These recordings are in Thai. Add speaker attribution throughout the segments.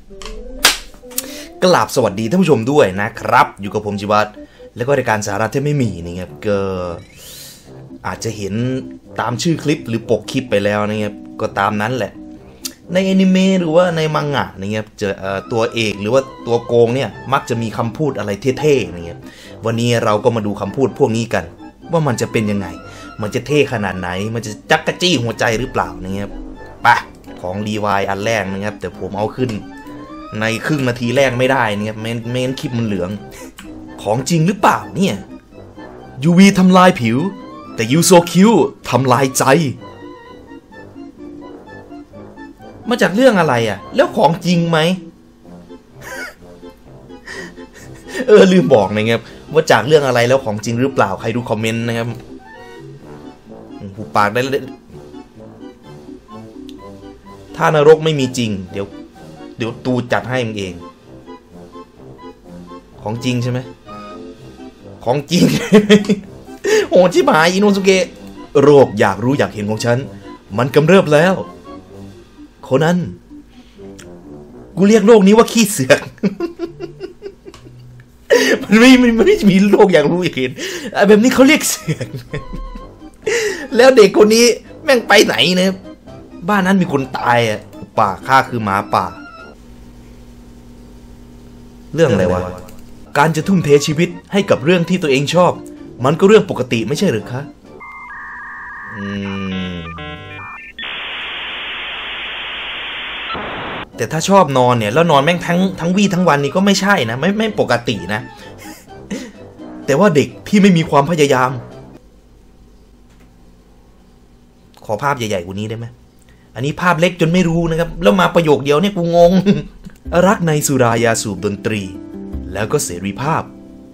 Speaker 1: กราบสวัสดีท่านผู้ชมด้วยนะครับอยู่กับผมจิวัฒน์แล้วก็รายการสาระที่ไม่มีนี่ครับก็อาจจะเห็นตามชื่อคลิปหรือปกคลิปไปแล้วนะครับก็ตามนั้นแหละในอนิเมะหรือว่าในมังงะนะครับจะตัวเอกหรือว่าตัวโกงเนี่ยมักจะมีคำพูดอะไรเท่ๆนะครับวันนี้เราก็มาดูคำพูดพวกนี้กันว่ามันจะเป็นยังไงมันจะเท่ขนาดไหนมันจะจักกะจี้หัวใจหรือเปล่านะครับไปของรีวายอันแรกนะครับแต่ผมเอาขึ้นในครึ่งนาทีแรกไม่ได้นะครับไม่งั้นคลิปมันเหลืองของจริงหรือเปล่าเนี่ย UV ทำลายผิวแต่ You So Cute ทำลายใจมาจากเรื่องอะไรอ่ะแล้วของจริงไหม ลืมบอกนะครับว่าจากเรื่องอะไรแล้วของจริงหรือเปล่าใครดูคอมเมนต์นะครับหูปากได้ถ้านรกไม่มีจริงเดี๋ยวตูจัดให้มึงเองของจริงใช่ไหมของจริง โอ้ชิบหายอิโนสุเกะโรคอยากรู้อยากเห็นของฉันมันกำเริบแล้วโคนันกูเรียกโรคนี้ว่าขี้เสือก มันไม่มีโรคอยากรู้อยากเห็นแบบนี้เขาเรียกเสือก แล้วเด็กคนนี้แม่งไปไหนเนี่ยบ้านนั้นมีคนตายอ่ะป่าข้าคือหมาป่าเรื่องอะไรวะการจะทุ่มเทชีวิตให้กับเรื่องที่ตัวเองชอบมันก็เรื่องปกติไม่ใช่หรือคะแต่ถ้าชอบนอนเนี่ยแล้วนอนแม่งทั้งวี่ทั้งวันนี่ก็ไม่ใช่นะไม่ปกตินะ แต่ว่าเด็กที่ไม่มีความพยายามขอภาพใหญ่ๆกว่านี้ได้ไหมอันนี้ภาพเล็กจนไม่รู้นะครับแล้วมาประโยคเดียวเนี่ยกูงง รักในสุรายาสูบดนตรีแล้วก็เสรีภาพ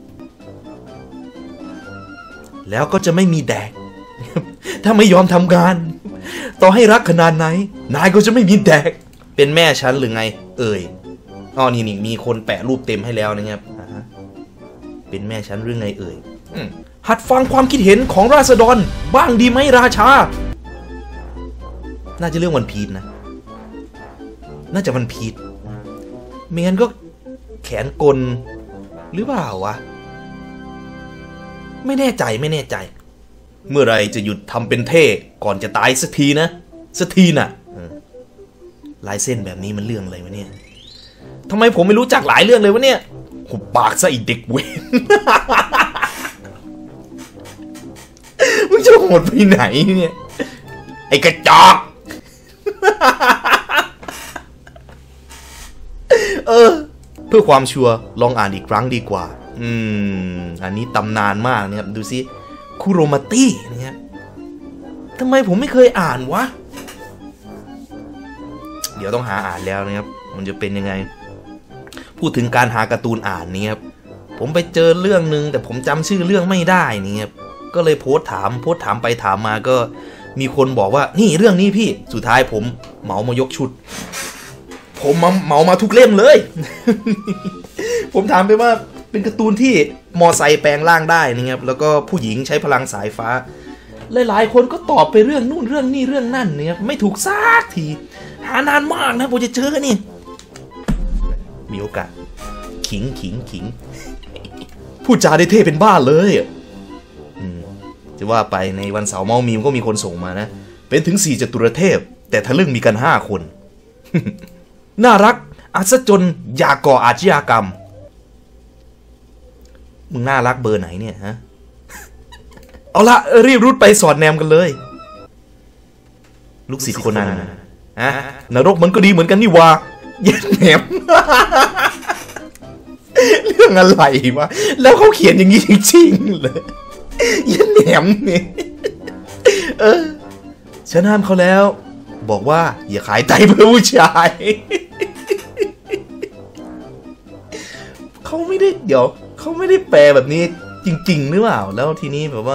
Speaker 1: แล้วก็จะไม่มีแดก ถ้าไม่ยอมทำงานต่อให้รักขนาดไหนนายก็จะไม่มีแดกเป็นแม่ฉันหรือไงอ๋อนี่มีคนแปะรูปเต็มให้แล้วนะครับเป็นแม่ฉันหรือไงหัดฟังความคิดเห็นของราษฎรบ้างดีไหมราชาน่าจะเรื่องวันพีชนะน่าจะวันพีชไม่งั้นก็แขนกลหรือเปล่าวะไม่แน่ใจเมื่อไรจะหยุดทำเป็นเท่ก่อนจะตายสักทีนะลายเส้นแบบนี้มันเรื่องอะไรวะเนี่ยทำไมผมไม่รู้จักหลายเรื่องเลยวะเนี่ยหุบปากซะอีเด็กเว้น มึงจะโหดไปไหนเนี่ยไอ้กระจอก เพื่อความชัวร์ลองอ่านอีกครั้งดีกว่าอันนี้ตำนานมากนะครับดูซิคุโรมาตี้นะครับทำไมผมไม่เคยอ่านวะเดี๋ยวต้องหาอ่านแล้วนะครับมันจะเป็นยังไงพูดถึงการหาการ์ตูนอ่านนี่ครับผมไปเจอเรื่องนึงแต่ผมจำชื่อเรื่องไม่ได้นี่ครับก็เลยโพสถามไปถามมาก็มีคนบอกว่านี่เรื่องนี้พี่สุดท้ายผมเหมามายกชุดผมเหมามาทุกเล่มเลย ผมถามไปว่าเป็นการ์ตูนที่มอไซค์แปลงร่างได้นะครับแล้วก็ผู้หญิงใช้พลังสายฟ้าหลายๆคนก็ตอบไปเรื่องนู่นเรื่องนี่เรื่องนั่นนะครับไม่ถูกสักทีหานานมากนะผมจะเจอนี่มีโอกาสขิงพูดจาได้เท่เป็นบ้าเลยจะว่าไปในวันเสาร์เมามีมก็มีคนส่งมานะเป็นถึง4จตุรเทพแต่ทะลึ่งมีกัน5คน น่ารักอัศจรรย์อยากก่ออาชญากรรมมึงน่ารักเบอร์ไหนเนี่ยฮะ เอาละรีบรุดไปสอดแนมกันเลยลูกศิษย์คนนั้นนรกมันก็ดีเหมือนกันนี่วะยันแหนม เรื่องอะไรวะแล้วเขาเขียนอย่างนี้จริงๆเลยยันแหนมนี่ฉันห้ามเขาแล้วบอกว่าอย่าขายไตเพื่อผู้ชาย เขาไม่ได้แปลแบบนี้จริงๆหรือเปล่าแล้วทีนี้แบบว่า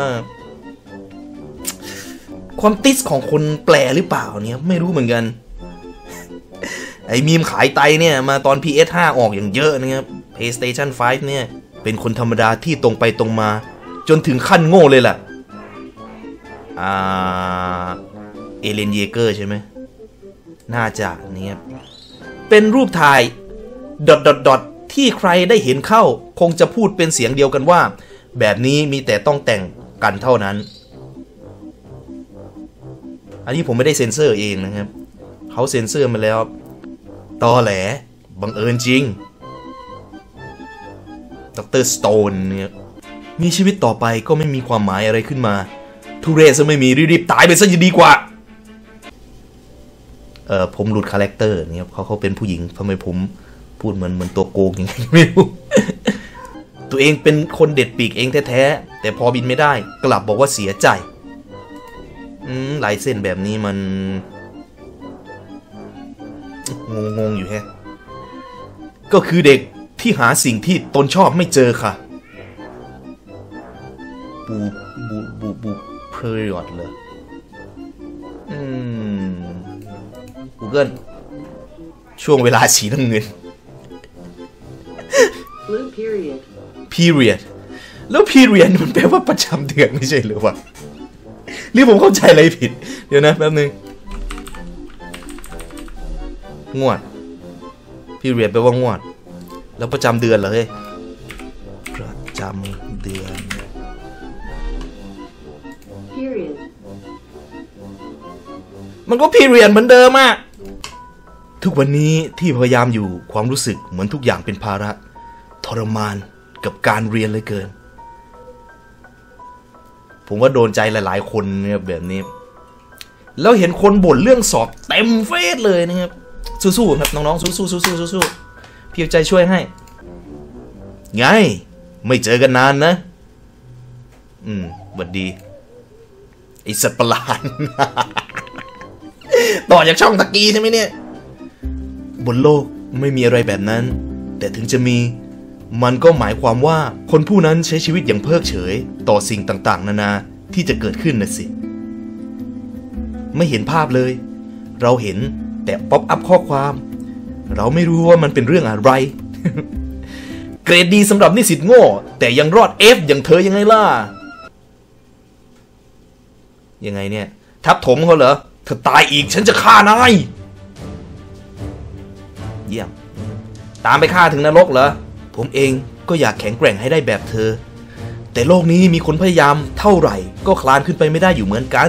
Speaker 1: ความติสของคนแปลหรือเปล่าเนี่ยไม่รู้เหมือนกันไอ้มีมขายไตเนี่ยมาตอน PS5 ออกอย่างเยอะนะครับ PlayStation 5เนี่ยเป็นคนธรรมดาที่ตรงไปตรงมาจนถึงขั้นโง่เลยล่ะเอเลนเยเกอร์ใช่ไหมน่าจะเนี่ยเป็นรูปถ่ายที่ใครได้เห็นเข้าคงจะพูดเป็นเสียงเดียวกันว่าแบบนี้มีแต่ต้องแต่งกันเท่านั้นอันนี้ผมไม่ได้เซ็นเซอร์เองนะครับเขาเซ็นเซอร์มาแล้วตอแหลบังเอิญจริงดร.สโตนเนี่ยมีชีวิตต่อไปก็ไม่มีความหมายอะไรขึ้นมาทุเรศซะไม่มีรีบๆตายไปซะจะดีกว่าผมหลุดคาแรคเตอร์เนี่ยเขาเป็นผู้หญิงทำไมผมพูดเหมือนตัวโกงอย่างไงไม่รู้ ตัวเองเป็นคนเด็ดปีกเองแท้ๆแต่พอบินไม่ได้กลับบอกว่าเสียใจลายเส้นแบบนี้มันงงอยู่แฮะก็คือเด็กที่หาสิ่งที่ตนชอบไม่เจอค่ะบูเพอร์ยอดเลยGoogle ช่วงเวลาสีน้ำเงิน
Speaker 2: Blue period
Speaker 1: แล้ว period มันแปลว่าประจำเดือนไม่ใช่หรือวะหรือผมเข้าใจอะไรผิดเดี๋ยวนะแป๊บนึงงวด period แปลว่างวดแล้วประจำเดือนเหรอเฮ้ยประจำเดือน
Speaker 2: period
Speaker 1: มันก็ period เหมือนเดิมอะทุกวันนี้ที่พยายามอยู่ความรู้สึกเหมือนทุกอย่างเป็นภาระทรมานกับการเรียนเลยเกินผมว่าโดนใจหลายๆคนเนี่ยแบบนี้แล้วเห็นคนบ่นเรื่องสอบเต็มเฟซเลยนะครับสู้ๆครับน้องๆสู้ๆพี่ใจช่วยให้ไงไม่เจอกันนานนะบัดดีไอสัตว์ประหลาด ต่อจากช่องตะกี้ใช่ไหมเนี่ยบนโลกไม่มีอะไรแบบนั้นแต่ถึงจะมีมันก็หมายความว่าคนผู้นั้นใช้ชีวิตอย่างเพิกเฉยต่อสิ่งต่างๆนานาที่จะเกิดขึ้นน่ะสิไม่เห็นภาพเลยเราเห็นแต่ป๊อปอัพข้อความเราไม่รู้ว่ามันเป็นเรื่องอะไร เกรดดีสำหรับนิสิตโง่แต่ยังรอด F อย่างเธอยังไงล่ะยังไงเนี่ยทับถมเขาเหรอเธอตายอีกฉันจะฆ่านายเยี่ยมตามไปฆ่าถึงนรกเหรอผมเองก็อยากแข็งแกร่งให้ได้แบบเธอแต่โลกนี้มีคนพยายามเท่าไหร่ก็คลานขึ้นไปไม่ได้อยู่เหมือนกัน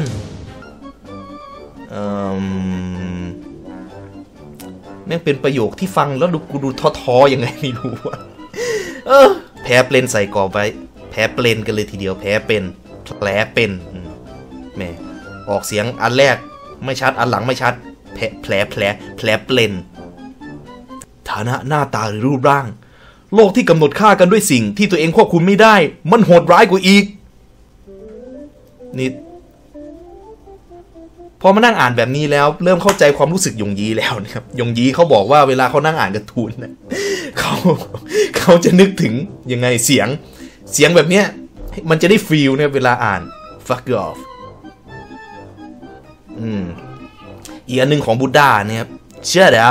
Speaker 1: แม่งเป็นประโยคที่ฟังแล้วกูดูท้อๆยังไงไม่รู้ว่าแพ้เปลนใส่กรอบไว้แพ้เปลนกันเลยทีเดียวแพ้เป็นแผลเป็นแม่ออกเสียงอันแรกไม่ชัดอันหลังไม่ชัดแผลเปลนฐานะหน้าตาหรือรูปร่างโลกที่กำหนดค่ากันด้วยสิ่งที่ตัวเองควบคุมไม่ได้มันโหดร้ายกว่าอีกนี่พอมานั่งอ่านแบบนี้แล้วเริ่มเข้าใจความรู้สึกยงยีแล้วนะครับยงยีเขาบอกว่าเวลาเขานั่งอ่านการ์ตูนนะเขาจะนึกถึงยังไงเสียงแบบเนี้ยมันจะได้ฟีลเนี่ยเวลาอ่าน fuck off อีกอันหนึ่งของบุดดาเนี่ยเชื่อเด้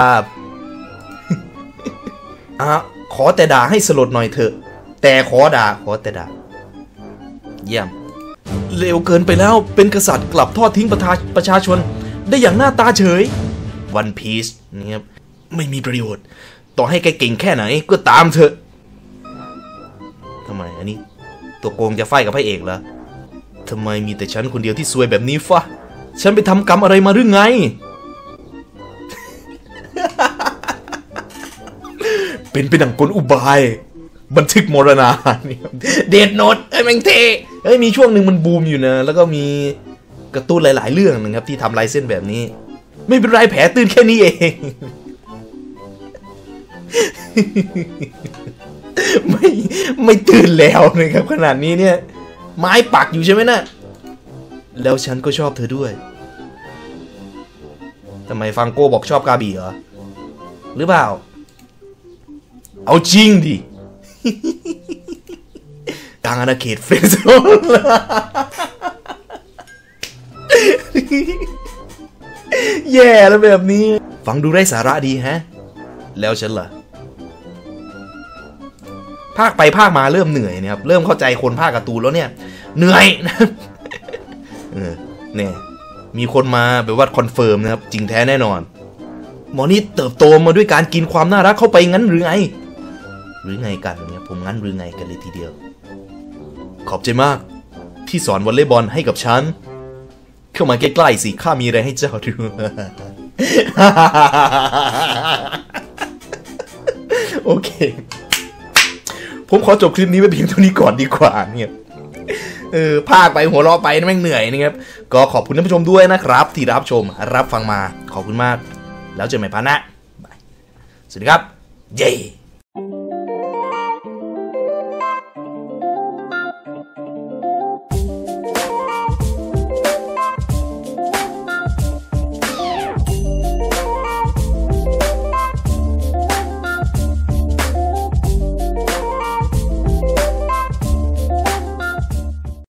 Speaker 1: อขอแต่ด่าให้สลดหน่อยเถอะแต่ขอแต่ด่าเยี่ยมเร็วเกินไปแล้วเป็นกษัตริย์กลับทอดทิ้งประชาชนได้อย่างหน้าตาเฉย One Piece นี่ครับไม่มีประโยชน์ต่อให้แกเก่งแค่ไหนก็ตามเถอะทำไมอันนี้ตัวโกงจะไฟกับพระเอกเหรอทำไมมีแต่ฉันคนเดียวที่ซวยแบบนี้ฟะฉันไปทำกรรมอะไรมาหรือไง เป็นดังกลอุบายบันทึกมรณาเดดโนตแม่งเท่มีช่วงหนึ่งมันบูมอยู่นะแล้วก็มีการ์ตูนหลายๆเรื่องนะครับที่ทำลายเส้นแบบนี้ไม่เป็นไรแผลตื้นแค่นี้เอง ไม่ตื่นแล้วนะครับขนาดนี้เนี่ยไม้ปักอยู่ใช่ไหมนะแล้วฉันก็ชอบเธอด้วยทำไมฟังโก้บอกชอบกาบีเหรอหรือเปล่าเอาจริงดิกลางอาณาเขตเฟรนด์โซนแย่แล้วแบบนี้ฟังดูไร้สาระดีฮะแล้วฉันล่ะภาคไปภาคมาเริ่มเหนื่อยนะครับเริ่มเข้าใจคนภาคการ์ตูนแล้วเนี่ยเหนื่อยนะเนี่ยมีคนมาแบบว่าคอนเฟิร์มนะครับจริงแท้แน่นอนหมอนี่เติบโตมาด้วยการกินความน่ารักเข้าไปงั้นหรือไงกันเนี่ยผมงั้นหรือไงกันเลยทีเดียวขอบใจมากที่สอนวอลเลย์บอลให้กับฉันเข้ามาใกล้ๆสิข้ามีอะไรให้เจ้าดู โอเคผมขอจบคลิปนี้ไปเพียงเท่านี้ก่อนดีกว่าเนี่ยพากไปหัวเราะไปแม่งเหนื่อยนะครับก็ขอบคุณท่านผู้ชมด้วยนะครับที่รับชมรับฟังมาขอบคุณมากแล้วเจอกันใหม่พาร์ทหน้าสวัสดีครับเย้